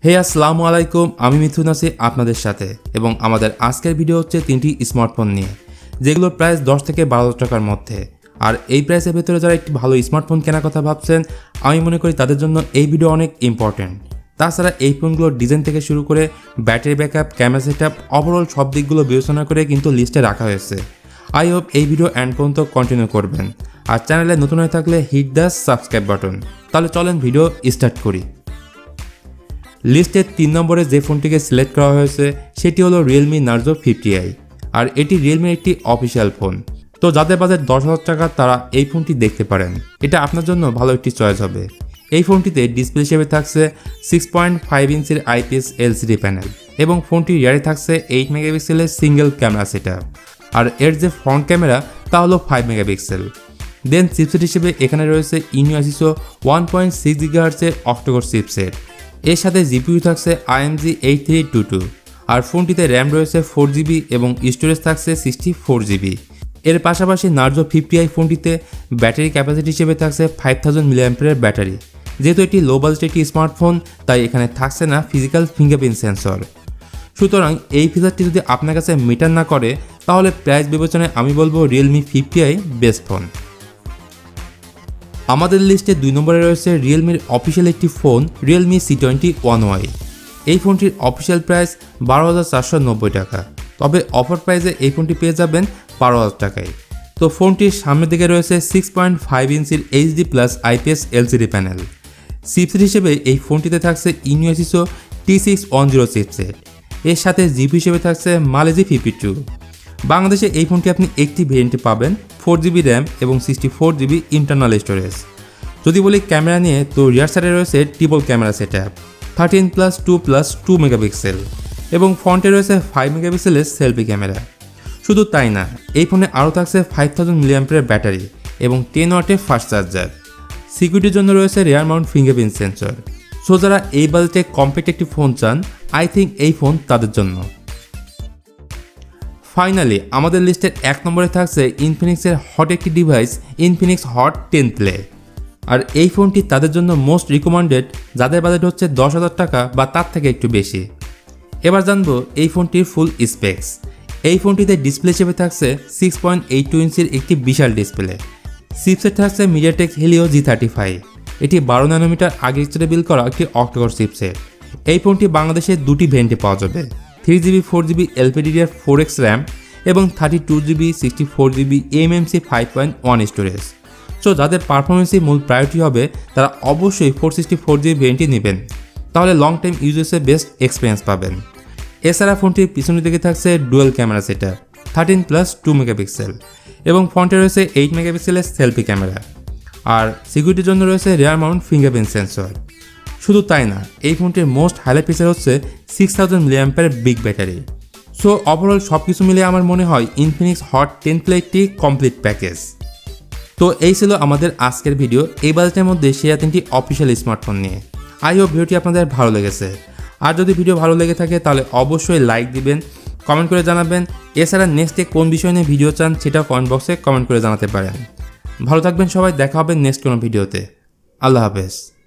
হে আসসালামু আলাইকুম, আমি মিথুন আছি আপনাদের সাথে এবং আমাদের আজকের ভিডিও হচ্ছে তিনটি স্মার্টফোন নিয়ে, যেগুলোর প্রাইস 10 থেকে 12 টাকার মধ্যে। আর এই প্রাইসের ভেতরে যারা একটি ভালো স্মার্টফোন কেনার কথা ভাবছেন, আমি মনে করি তাদের জন্য এই ভিডিও অনেক ইম্পর্টেন্ট। তাছাড়া এই ফোনগুলোর ডিজাইন থেকে শুরু করে battery backup, camera setup, overall সব দিকগুলো বিবেচনা করে কিন্তু লিস্টে রাখা হয়েছে। আই হোপ এই ভিডিও এন্ড পর্যন্ত কন্টিনিউ করবেন। আর চ্যানেলে নতুন হয়ে থাকলে হিট দ্য সাবস্ক্রাইব বাটন। তাহলে চলেন ভিডিও স্টার্ট করি। লিস্টের 3 নম্বরে যে ফোনটিকে সিলেক্ট করা হয়েছে সেটি হলো রিয়েলমি নার্জো 50i। আর এটি রিয়েলমির একটি অফিসিয়াল ফোন। তো যাদের বাজেট 10,000 টাকা তারা এই ফোনটি দেখতে পারেন, এটা আপনার জন্য ভালো একটি চয়েস হবে। এই ফোনটিতে ডিসপ্লে হিসেবে থাকছে 6.5 ইঞ্চির IPS LCD প্যানেল এবং ফোনটির রিয়ারে থাকছে 8 মেগাপিক্সেলের সিঙ্গেল ক্যামেরা সেটআপ। আর এর যে ফ্রন্ট ক্যামেরা তা হলো 5 মেগাপিক্সেল। দেন চিপসেট হিসেবে এখানে রয়েছে ইউনিভার্সিসো 1.6 GHz এর অক্টোকোর চিপসেট। এর সাথে জিপিইউ থাকছে AMD 8322 আর ফোনটিতে র্যাম রয়েছে 4GB এবং স্টোরেজ থাকছে 64GB। এর পাশাপাশি নার্জো 50i ফোনটিতে ব্যাটারি ক্যাপাসিটি হিসেবে থাকছে 5000 mAh ব্যাটারি। যেহেতু এটি লো বাজেট একটি স্মার্টফোন, তাই এখানে থাকছে না ফিজিক্যাল ফিঙ্গারপ্রিন্ট সেন্সর। সুতরাং এই ফিচারটি যদি আপনার কাছে ম্যাটার না করে, তাহলে প্রাইস বিবেচনায় আমি বলবো রিয়েলমি 50i বেস্ট ফোন। আমাদের লিস্টে 2 নম্বরে রয়েছে রিয়েলমির অফিসিয়াল একটি ফোন রিয়েলমি C20 1Y। এই ফোনটির অফিসিয়াল প্রাইস 12,490 টাকা, তবে অফার প্রাইসে এই ফোনটি পেয়ে যাবেন 12,000 টাকায়। তো ফোনটির সামনের দিকে রয়েছে 6.5 ইঞ্চির HD+ IPS LCD panel. Chipset হিসেবে এই ফোনটিতে থাকছে ইউনিভার্সিসো T610 চিপসেট। এর সাথে জিপি হিসেবে থাকছে মালেজি 52। বাংলাদেশে এই ফোনটি আপনি একটি ভেরিয়েন্টে পাবেন 4GB র্যাম এবং 64GB ইন্টারনাল স্টোরেজ। যদি বলি ক্যামেরা নিয়ে, তো রিয়ার সাইডে রয়েছে ট্রিপল ক্যামেরা সেটআপ 13+2+2 মেগাপিক্সেল এবং ফ্রন্টে রয়েছে 5 মেগাপিক্সেলের সেলফি ক্যামেরা। শুধু তাই না, এই ফোনে আরও থাকছে 5000 mAh ব্যাটারি এবং 10 ওয়াটের ফাস্ট চার্জার। সিকিউরিটির জন্য রয়েছে rear mount fingerprint sensor. So যারা এই বাজেটে কম্প্যাক্ট একটি ফোন চান, আই থিঙ্ক এই ফোন তাদের জন্য। ফাইনালি আমাদের লিস্টের 1 নম্বরে থাকছে ইনফিনিক্সের হট একটি ডিভাইস ইনফিনিক্স হট 10 প্লে। আর এই ফোনটি তাদের জন্য মোস্ট রিকমেন্ডেড যাদের বাজেট হচ্ছে 10,000 টাকা বা তার থেকে একটু বেশি। এবার জানবো এই ফোনটির ফুল স্পেক্স। এই ফোনটিতে ডিসপ্লে হিসেবে থাকছে 6.82 ইঞ্চির একটি বিশাল ডিসপ্লে। চিপসেট থাকছে MediaTek Helio G35। এটি 12 ন্যানোমিটার আর্কিটেকচারে বিল্ড করা একটি অক্টোকোর চিপসেট। এই ফোনটি বাংলাদেশে 2টি ভেরিয়েন্টে পাওয়া যাবে, 3GB 4GB LPDDR4X র্যাম এবং 32GB 64GB eMMC 5.1 storage. So যাদের পারফরমেন্সই মূল প্রায়োরিটি হবে তারা অবশ্যই 464GB ভেরিয়েন্টটি নেবেন, তাহলে লং টাইম ইউজেসে বেস্ট এক্সপিরিয়েন্স পাবেন। এছাড়া ফোনটির পিছনের দিকে থাকছে ডুয়াল ক্যামেরা সেটআপ 13+2 মেগাপিক্সেল এবং ফ্রন্টে রয়েছে 8 মেগাপিক্সেলের সেলফি ক্যামেরা। আর সিকিউরিটির জন্য রয়েছে রিয়ার মাউন্ট ফিঙ্গারপ্রিন্ট সেন্সর। শুধু তাই না, এই ফোনটির মোস্ট হাইলাইট ফিচার হচ্ছে 6000 mAh big battery. So overall সব কিছু মিলে আমার মনে হয় ইনফিনিক্স হট 10 প্লে একটি কমপ্লিট প্যাকেজ। তো এই ছিল আমাদের আজকের ভিডিও এই বাজেটের মধ্যে সেরা 3টি অফিসিয়াল স্মার্টফোন নিয়ে। আই হোপ ভিডিওটি আপনাদের ভালো লেগেছে। আর যদি ভিডিও ভালো লেগে থাকে তাহলে অবশ্যই লাইক দিবেন, কমেন্ট করে জানাবেন। এছাড়া নেক্সটে কোন বিষয় নিয়ে ভিডিও চান সেটা কমেন্ট বক্সে কমেন্ট করে জানাতে পারেন। ভালো থাকবেন সবাই, দেখা হবে নেক্সট কোনো ভিডিওতে। আল্লাহ হাফেজ।